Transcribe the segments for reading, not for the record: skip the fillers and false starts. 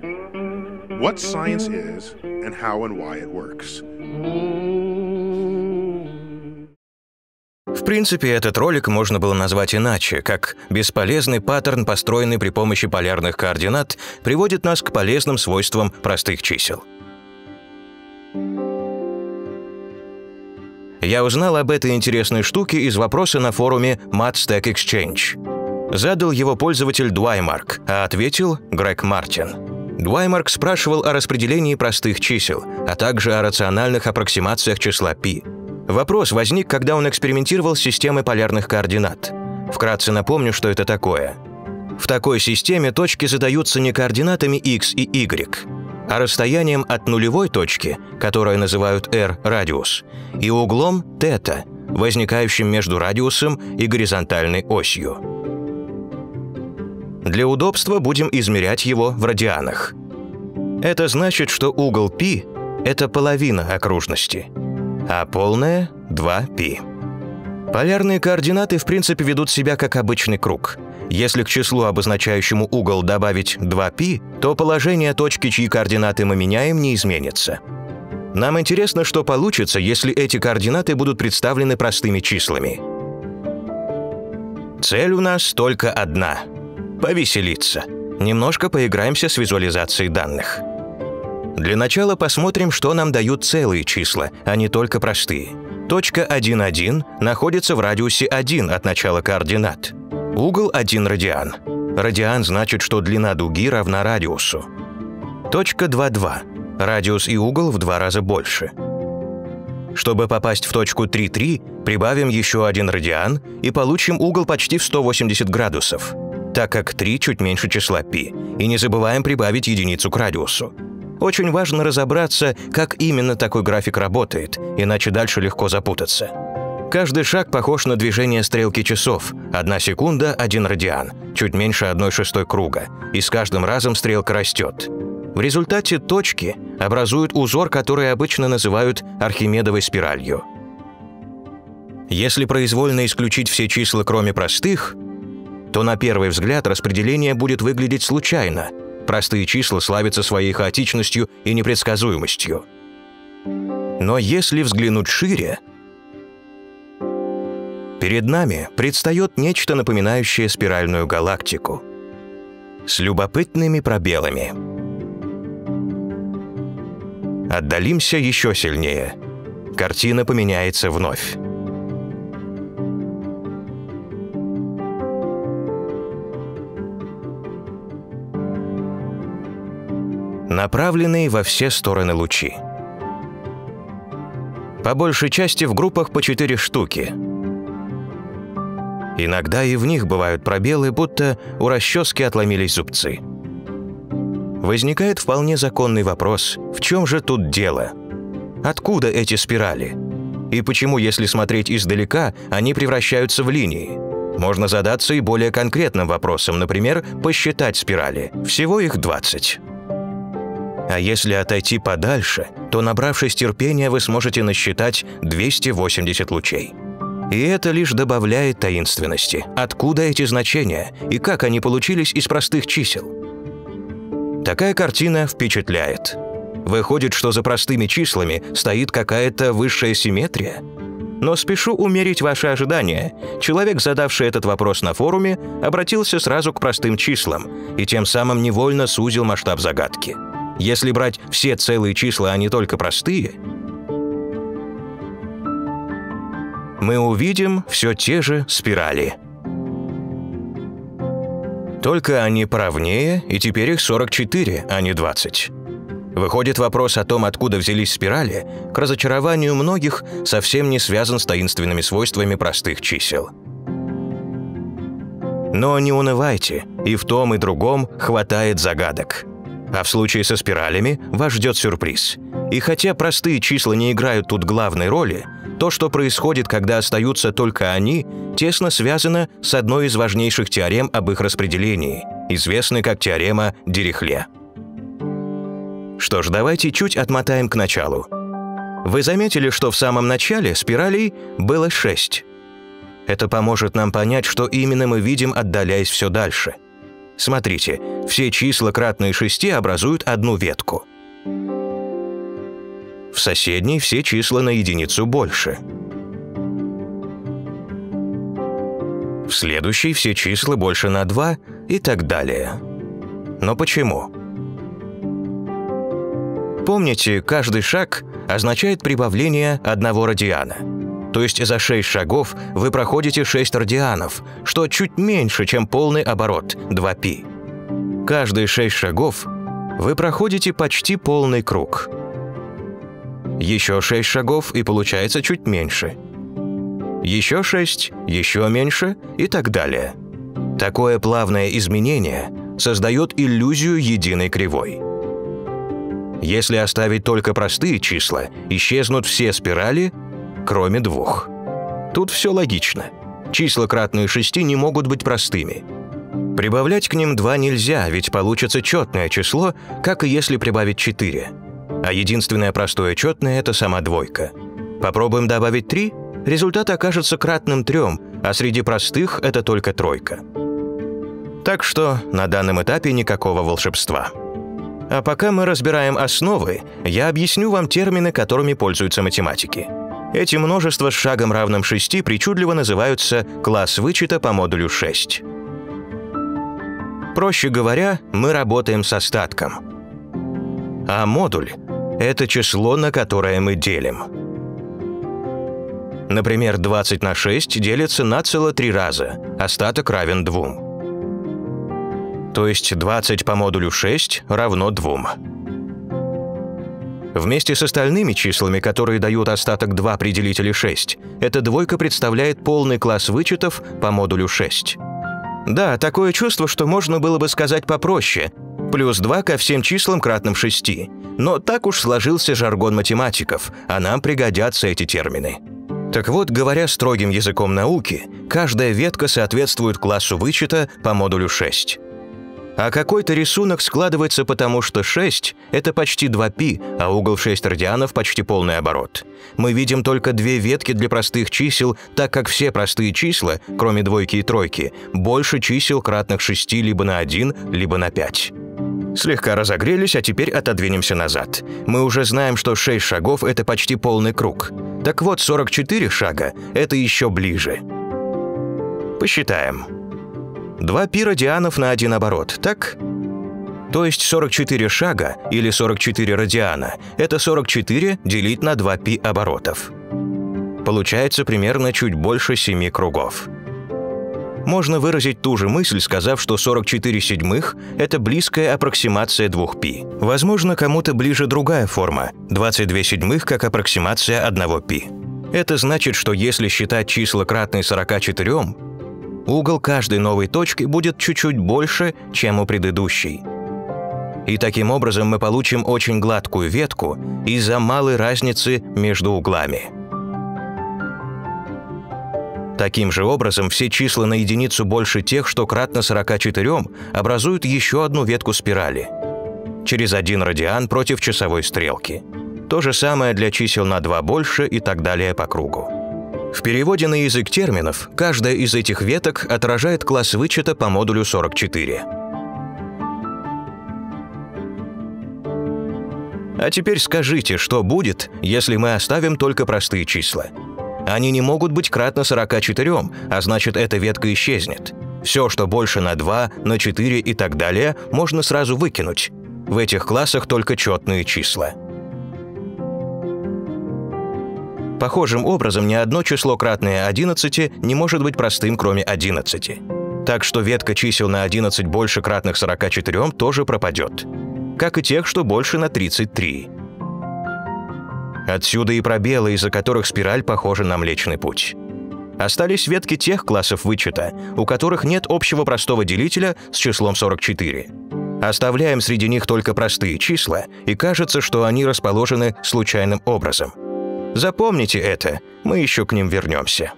What science is and how and why it works. В принципе, этот ролик можно было назвать иначе, как «Бесполезный паттерн, построенный при помощи полярных координат, приводит нас к полезным свойствам простых чисел». Я узнал об этой интересной штуке из вопроса на форуме MathStackExchange. Задал его пользователь Дваймарк, а ответил Грег Мартин. Дваймарк спрашивал о распределении простых чисел, а также о рациональных аппроксимациях числа π. Вопрос возник, когда он экспериментировал с системой полярных координат. Вкратце напомню, что это такое. В такой системе точки задаются не координатами x и y, а расстоянием от нулевой точки, которую называют r радиус, и углом θ, возникающим между радиусом и горизонтальной осью. Для удобства будем измерять его в радианах. Это значит, что угол π – это половина окружности, а полная – 2π. Полярные координаты в принципе ведут себя как обычный круг. Если к числу, обозначающему угол, добавить 2π, то положение точки, чьи координаты мы меняем, не изменится. Нам интересно, что получится, если эти координаты будут представлены простыми числами. Цель у нас только одна – повеселиться. Немножко поиграемся с визуализацией данных. Для начала посмотрим, что нам дают целые числа, а не только простые. Точка 1, 1 находится в радиусе 1 от начала координат. Угол 1 радиан. Радиан значит, что длина дуги равна радиусу. Точка 2, 2. Радиус и угол в 2 раза больше. Чтобы попасть в точку 3, 3, прибавим еще 1 радиан и получим угол почти в 180 градусов, так как 3 чуть меньше числа π, и не забываем прибавить единицу к радиусу. Очень важно разобраться, как именно такой график работает, иначе дальше легко запутаться. Каждый шаг похож на движение стрелки часов. 1 секунда – 1 радиан, чуть меньше 1/6 круга, и с каждым разом стрелка растет. В результате точки образуют узор, который обычно называют Архимедовой спиралью. Если произвольно исключить все числа, кроме простых, то на первый взгляд распределение будет выглядеть случайно. Простые числа славятся своей хаотичностью и непредсказуемостью. Но если взглянуть шире, перед нами предстает нечто напоминающее спиральную галактику с любопытными пробелами. Отдалимся еще сильнее. Картина поменяется вновь. Направленные во все стороны лучи. По большей части в группах по 4 штуки. Иногда и в них бывают пробелы, будто у расчески отломились зубцы. Возникает вполне законный вопрос: в чем же тут дело? Откуда эти спирали? И почему, если смотреть издалека, они превращаются в линии? Можно задаться и более конкретным вопросом, например, посчитать спирали. Всего их 20. А если отойти подальше, то, набравшись терпения, вы сможете насчитать 280 лучей. И это лишь добавляет таинственности. Откуда эти значения и как они получились из простых чисел? Такая картина впечатляет. Выходит, что за простыми числами стоит какая-то высшая симметрия? Но спешу умерить ваши ожидания. Человек, задавший этот вопрос на форуме, обратился сразу к простым числам и тем самым невольно сузил масштаб загадки. Если брать все целые числа, а не только простые, мы увидим все те же спирали. Только они поровнее, и теперь их 44, а не 20. Выходит, вопрос о том, откуда взялись спирали, к разочарованию многих совсем не связан с таинственными свойствами простых чисел. Но не унывайте, и в том и другом хватает загадок. А в случае со спиралями вас ждет сюрприз. И хотя простые числа не играют тут главной роли, то, что происходит, когда остаются только они, тесно связано с одной из важнейших теорем об их распределении, известной как теорема Дирихле. Что ж, давайте чуть отмотаем к началу. Вы заметили, что в самом начале спиралей было 6. Это поможет нам понять, что именно мы видим, отдаляясь все дальше. Смотрите, все числа, кратные 6, образуют одну ветку. В соседней все числа на единицу больше. В следующей все числа больше на 2 и так далее. Но почему? Помните, каждый шаг означает прибавление 1 радиана. То есть за 6 шагов вы проходите 6 радианов, что чуть меньше, чем полный оборот 2π. Каждые 6 шагов вы проходите почти полный круг. Еще 6 шагов и получается чуть меньше. Еще 6, еще меньше и так далее. Такое плавное изменение создает иллюзию единой кривой. Если оставить только простые числа, исчезнут все спирали, кроме 2. Тут все логично. Числа, кратные 6, не могут быть простыми. Прибавлять к ним 2 нельзя, ведь получится четное число, как и если прибавить 4. А единственное простое четное – это сама двойка. Попробуем добавить 3, результат окажется кратным 3, а среди простых – это только тройка. Так что на данном этапе никакого волшебства. А пока мы разбираем основы, я объясню вам термины, которыми пользуются математики. Эти множества с шагом равным 6 причудливо называются класс вычета по модулю 6. Проще говоря, мы работаем с остатком. А модуль – это число, на которое мы делим. Например, 20 на 6 делится на целых 3 раза, остаток равен 2. То есть 20 по модулю 6 равно 2. Вместе с остальными числами, которые дают остаток 2 при делителе 6, эта двойка представляет полный класс вычетов по модулю 6. Да, такое чувство, что можно было бы сказать попроще – плюс 2 ко всем числам, кратным 6. Но так уж сложился жаргон математиков, а нам пригодятся эти термины. Так вот, говоря строгим языком науки, каждая ветка соответствует классу вычета по модулю 6. А какой-то рисунок складывается потому, что 6 – это почти 2π, а угол 6 радианов – почти полный оборот. Мы видим только 2 ветки для простых чисел, так как все простые числа, кроме двойки и тройки, больше чисел, кратных 6 либо на 1, либо на 5. Слегка разогрелись, а теперь отодвинемся назад. Мы уже знаем, что 6 шагов – это почти полный круг. Так вот, 44 шага – это еще ближе. Посчитаем. 2π радианов на 1 оборот, так? То есть 44 шага или 44 радиана – это 44 делить на 2π оборотов. Получается примерно чуть больше 7 кругов. Можно выразить ту же мысль, сказав, что 44 седьмых – это близкая аппроксимация 2π. Возможно, кому-то ближе другая форма – 22 седьмых как аппроксимация 1π. Это значит, что если считать числа, кратные 44, угол каждой новой точки будет чуть-чуть больше, чем у предыдущей. И таким образом мы получим очень гладкую ветку из-за малой разницы между углами. Таким же образом, все числа на единицу больше тех, что кратно 44, образуют еще одну ветку спирали. Через 1 радиан против часовой стрелки. То же самое для чисел на 2 больше и так далее по кругу. В переводе на язык терминов, каждая из этих веток отражает класс вычета по модулю 44. А теперь скажите, что будет, если мы оставим только простые числа? Они не могут быть кратно 44, а значит, эта ветка исчезнет. Все, что больше на 2, на 4 и так далее, можно сразу выкинуть. В этих классах только четные числа. Похожим образом, ни одно число, кратное 11, не может быть простым, кроме 11. Так что ветка чисел на 11 больше кратных 44 тоже пропадет. Как и тех, что больше на 33. Отсюда и пробелы, из-за которых спираль похожа на Млечный Путь. Остались ветки тех классов вычета, у которых нет общего простого делителя с числом 44. Оставляем среди них только простые числа, и кажется, что они расположены случайным образом. Запомните это, мы еще к ним вернемся.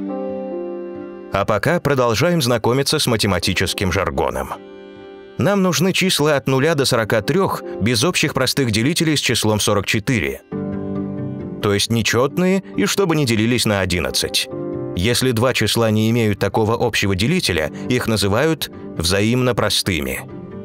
А пока продолжаем знакомиться с математическим жаргоном. Нам нужны числа от 0 до 43 без общих простых делителей с числом 44. То есть нечетные и чтобы не делились на 11. Если два числа не имеют такого общего делителя, их называют взаимно простыми.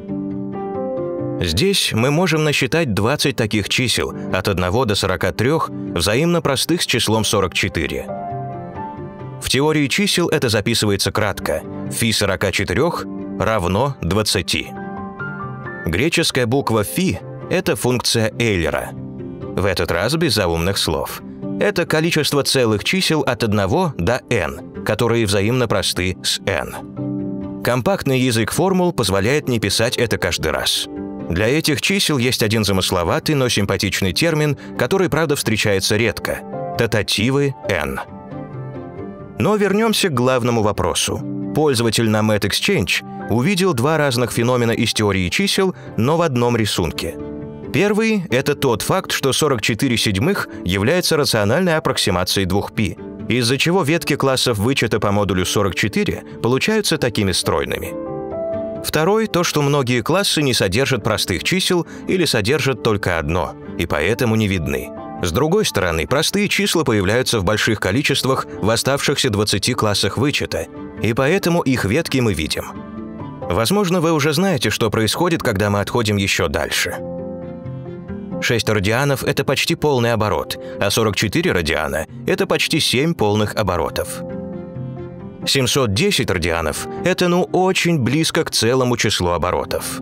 Здесь мы можем насчитать 20 таких чисел, от 1 до 43, взаимно простых с числом 44. В теории чисел это записывается кратко. Фи 44 равно 20. Греческая буква фи – это функция Эйлера. В этот раз без заумных слов. Это количество целых чисел от 1 до n, которые взаимно просты с n. Компактный язык формул позволяет не писать это каждый раз. Для этих чисел есть один замысловатый, но симпатичный термин, который, правда, встречается редко – тотативы n. Но вернемся к главному вопросу. Пользователь на MetExchange увидел два разных феномена из теории чисел, но в одном рисунке. Первый – это тот факт, что 44 седьмых является рациональной аппроксимацией 2π, из-за чего ветки классов вычета по модулю 44 получаются такими стройными. Второй – то, что многие классы не содержат простых чисел или содержат только одно, и поэтому не видны. С другой стороны, простые числа появляются в больших количествах в оставшихся 20 классах вычета, и поэтому их ветки мы видим. Возможно, вы уже знаете, что происходит, когда мы отходим еще дальше. 6 радианов – это почти полный оборот, а 44 радиана – это почти 7 полных оборотов. 710 радианов – это очень близко к целому числу оборотов.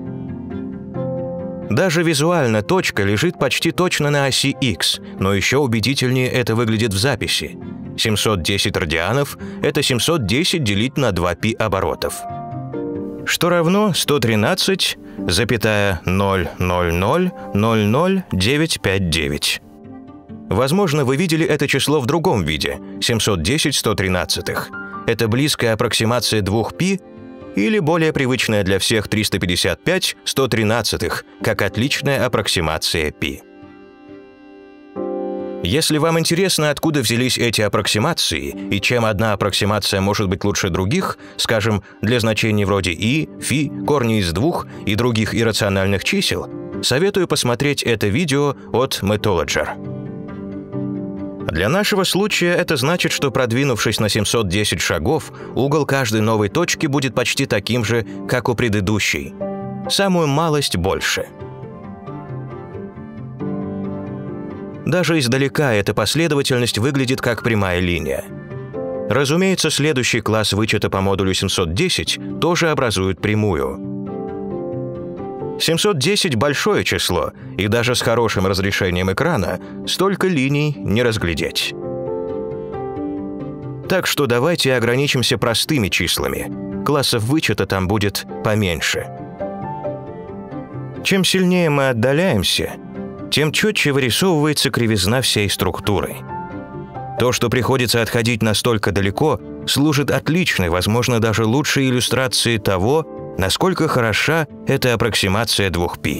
Даже визуально точка лежит почти точно на оси x, но еще убедительнее это выглядит в записи. 710 радианов – это 710 делить на 2π оборотов, что равно 113,000000959. Возможно, вы видели это число в другом виде – 710 113. Это близкая аппроксимация 2π или более привычная для всех 355 113, как отличная аппроксимация π. Если вам интересно, откуда взялись эти аппроксимации и чем одна аппроксимация может быть лучше других, скажем, для значений вроде и, фи, корни из двух и других иррациональных чисел, советую посмотреть это видео от Metologer. Для нашего случая это значит, что, продвинувшись на 710 шагов, угол каждой новой точки будет почти таким же, как у предыдущей. Самую малость больше. Даже издалека эта последовательность выглядит как прямая линия. Разумеется, следующий класс вычета по модулю 710 тоже образует прямую. 710 – большое число, и даже с хорошим разрешением экрана столько линий не разглядеть. Так что давайте ограничимся простыми числами. Классов вычета там будет поменьше. Чем сильнее мы отдаляемся, тем четче вырисовывается кривизна всей структуры. То, что приходится отходить настолько далеко, служит отличной, возможно, даже лучшей иллюстрацией того, насколько хороша эта аппроксимация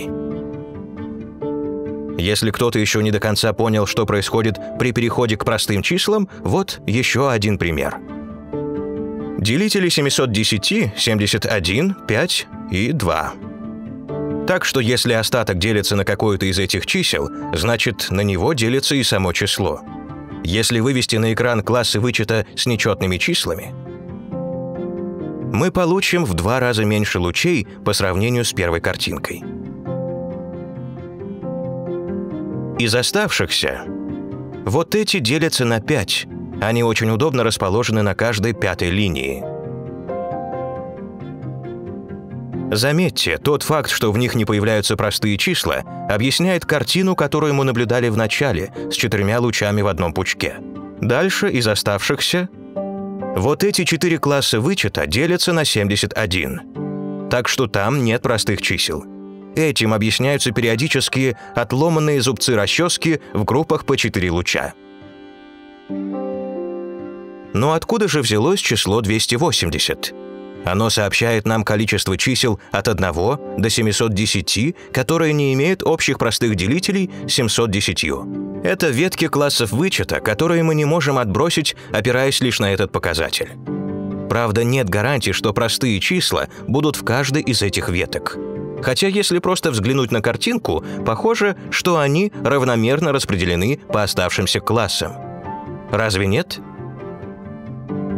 2π. Если кто-то еще не до конца понял, что происходит при переходе к простым числам, вот еще один пример. Делители 710 – 71, 5 и 2. Так что если остаток делится на какое-то из этих чисел, значит, на него делится и само число. Если вывести на экран классы вычета с нечетными числами, мы получим в 2 раза меньше лучей по сравнению с первой картинкой. Из оставшихся вот эти делятся на 5. Они очень удобно расположены на каждой 5-й линии. Заметьте, тот факт, что в них не появляются простые числа, объясняет картину, которую мы наблюдали в начале, с 4 лучами в одном пучке. Дальше из оставшихся вот эти 4 класса вычета делятся на 71. Так что там нет простых чисел. Этим объясняются периодические отломанные зубцы расчески в группах по 4 луча. Но откуда же взялось число 280? Оно сообщает нам количество чисел от 1 до 710, которые не имеют общих простых делителей с 710. Это ветки классов вычета, которые мы не можем отбросить, опираясь лишь на этот показатель. Правда, нет гарантии, что простые числа будут в каждой из этих веток. Хотя, если просто взглянуть на картинку, похоже, что они равномерно распределены по оставшимся классам. Разве нет?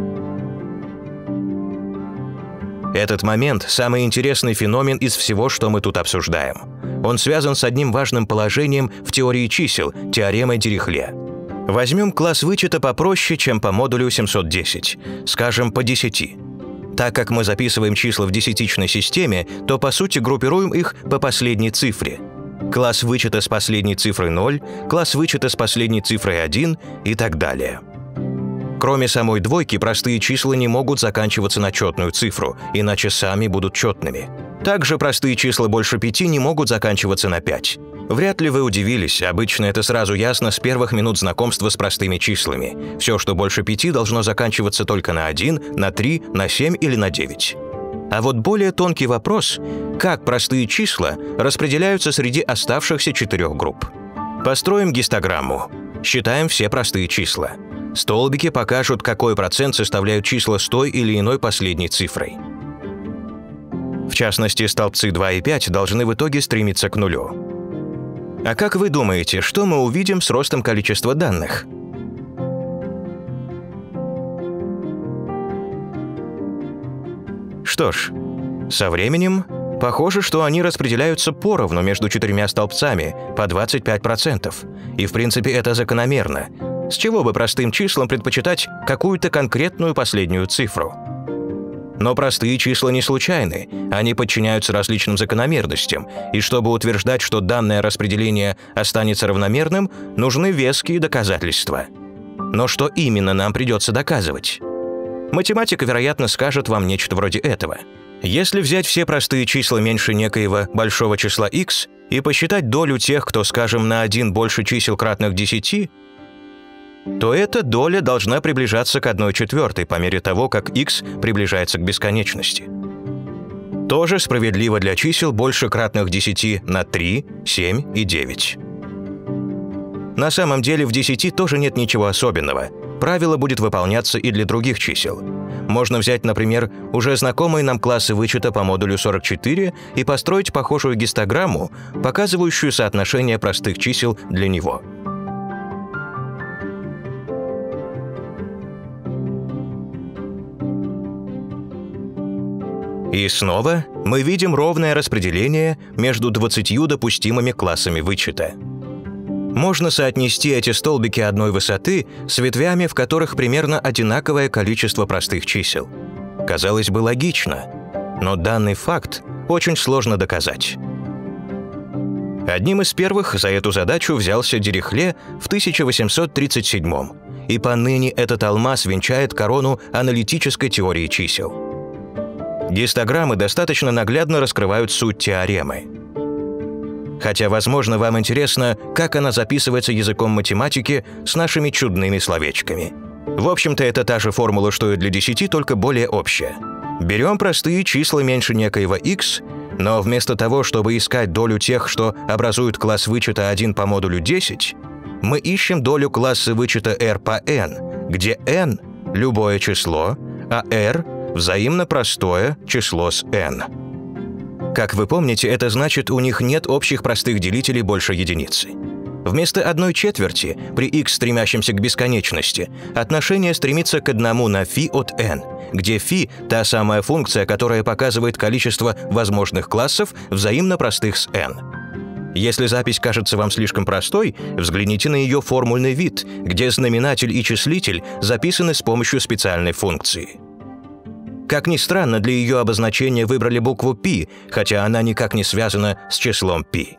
Этот момент – самый интересный феномен из всего, что мы тут обсуждаем. Он связан с одним важным положением в теории чисел – теоремой Дирихле. Возьмем класс вычета попроще, чем по модулю 710, скажем, по 10. Так как мы записываем числа в десятичной системе, то по сути группируем их по последней цифре. Класс вычета с последней цифрой 0, класс вычета с последней цифрой 1 и так далее. Кроме самой двойки, простые числа не могут заканчиваться на четную цифру, иначе сами будут четными. Также простые числа больше 5 не могут заканчиваться на 5. Вряд ли вы удивились, обычно это сразу ясно с первых минут знакомства с простыми числами. Все, что больше 5, должно заканчиваться только на 1, на 3, на 7 или на 9. А вот более тонкий вопрос – как простые числа распределяются среди оставшихся 4 групп? Построим гистограмму. Считаем все простые числа. Столбики покажут, какой процент составляют числа с той или иной последней цифрой. В частности, столбцы 2 и 5 должны в итоге стремиться к нулю. А как вы думаете, что мы увидим с ростом количества данных? Что ж, со временем похоже, что они распределяются поровну между 4 столбцами по 25%. И в принципе это закономерно. С чего бы простым числам предпочитать какую-то конкретную последнюю цифру? Но простые числа не случайны, они подчиняются различным закономерностям, и чтобы утверждать, что данное распределение останется равномерным, нужны веские доказательства. Но что именно нам придется доказывать? Математика, вероятно, скажет вам нечто вроде этого. Если взять все простые числа меньше некоего большого числа x и посчитать долю тех, кто, скажем, на 1 больше чисел кратных 10, то эта доля должна приближаться к 1/4 по мере того, как x приближается к бесконечности. Тоже справедливо для чисел больше кратных 10 на 3, 7 и 9. На самом деле в 10 тоже нет ничего особенного. Правило будет выполняться и для других чисел. Можно взять, например, уже знакомые нам классы вычета по модулю 44 и построить похожую гистограмму, показывающую соотношение простых чисел для него. И снова мы видим ровное распределение между 20 допустимыми классами вычета. Можно соотнести эти столбики одной высоты с ветвями, в которых примерно одинаковое количество простых чисел. Казалось бы, логично, но данный факт очень сложно доказать. Одним из первых за эту задачу взялся Дирихле в 1837 и поныне этот алмаз венчает корону аналитической теории чисел. Гистограммы достаточно наглядно раскрывают суть теоремы. Хотя, возможно, вам интересно, как она записывается языком математики с нашими чудными словечками. В общем-то, это та же формула, что и для 10, только более общая. Берем простые числа меньше некоего x, но вместо того, чтобы искать долю тех, что образуют класс вычета 1 по модулю 10, мы ищем долю класса вычета r по n, где n – любое число, а r – взаимно простое число с n. Как вы помните, это значит, у них нет общих простых делителей больше единицы. Вместо 1/4 при x, стремящемся к бесконечности, отношение стремится к 1 на φ от n, где φ – та самая функция, которая показывает количество возможных классов, взаимно простых с n. Если запись кажется вам слишком простой, взгляните на ее формульный вид, где знаменатель и числитель записаны с помощью специальной функции. Как ни странно, для ее обозначения выбрали букву π, хотя она никак не связана с числом π.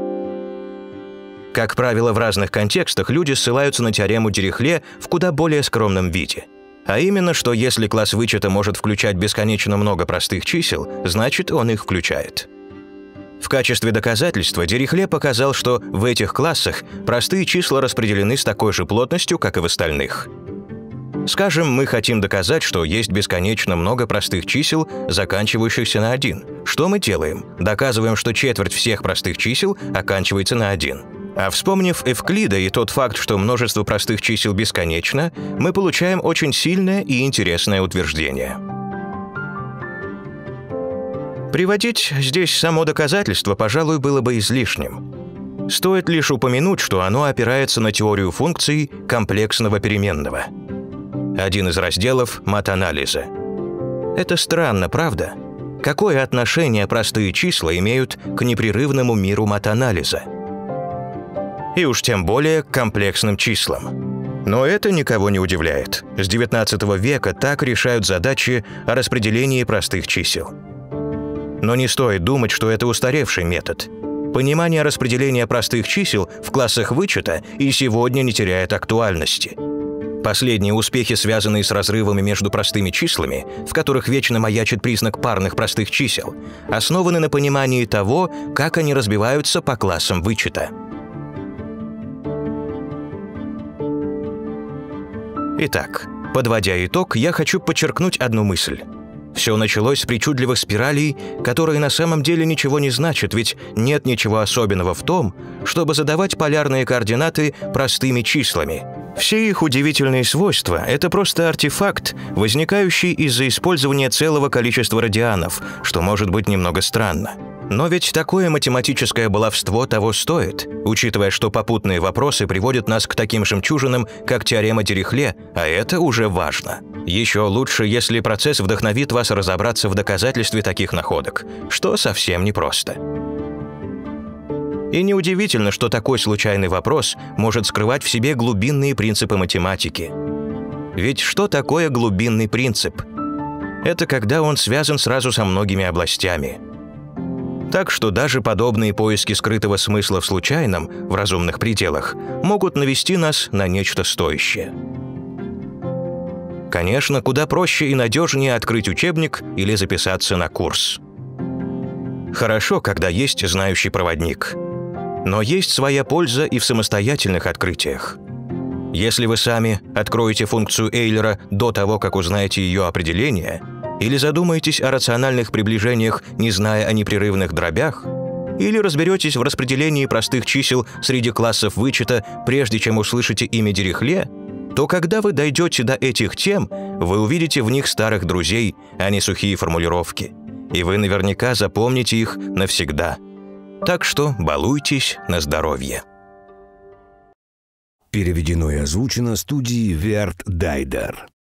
Как правило, в разных контекстах люди ссылаются на теорему Дирихле в куда более скромном виде. А именно, что если класс вычета может включать бесконечно много простых чисел, значит, он их включает. В качестве доказательства Дирихле показал, что в этих классах простые числа распределены с такой же плотностью, как и в остальных. Скажем, мы хотим доказать, что есть бесконечно много простых чисел, заканчивающихся на 1. Что мы делаем? Доказываем, что четверть всех простых чисел оканчивается на 1. А вспомнив Эвклида и тот факт, что множество простых чисел бесконечно, мы получаем очень сильное и интересное утверждение. Приводить здесь само доказательство, пожалуй, было бы излишним. Стоит лишь упомянуть, что оно опирается на теорию функций комплексного переменного. Один из разделов матанализа. Это странно, правда? Какое отношение простые числа имеют к непрерывному миру матанализа? И уж тем более к комплексным числам. Но это никого не удивляет. С XIX века так решают задачи о распределении простых чисел. Но не стоит думать, что это устаревший метод. Понимание распределения простых чисел в классах вычета и сегодня не теряет актуальности. Последние успехи, связанные с разрывами между простыми числами, в которых вечно маячит признак парных простых чисел, основаны на понимании того, как они разбиваются по классам вычета. Итак, подводя итог, я хочу подчеркнуть одну мысль. Все началось с причудливых спиралей, которые на самом деле ничего не значат, ведь нет ничего особенного в том, чтобы задавать полярные координаты простыми числами. Все их удивительные свойства – это просто артефакт, возникающий из-за использования целого количества радианов, что может быть немного странно. Но ведь такое математическое баловство того стоит, учитывая, что попутные вопросы приводят нас к таким жемчужинам, как теорема Дирихле, а это уже важно. Еще лучше, если процесс вдохновит вас разобраться в доказательстве таких находок, что совсем непросто. И неудивительно, что такой случайный вопрос может скрывать в себе глубинные принципы математики. Ведь что такое глубинный принцип? Это когда он связан сразу со многими областями. Так что даже подобные поиски скрытого смысла в случайном, в разумных пределах, могут навести нас на нечто стоящее. Конечно, куда проще и надежнее открыть учебник или записаться на курс. Хорошо, когда есть знающий проводник. Но есть своя польза и в самостоятельных открытиях. Если вы сами откроете функцию Эйлера до того, как узнаете ее определение, или задумаетесь о рациональных приближениях, не зная о непрерывных дробях, или разберетесь в распределении простых чисел среди классов вычета, прежде чем услышите имя Дирихле, то когда вы дойдете до этих тем, вы увидите в них старых друзей, а не сухие формулировки. И вы наверняка запомните их навсегда. Так что балуйтесь на здоровье. Переведено и озвучено студией Верт Дайдер.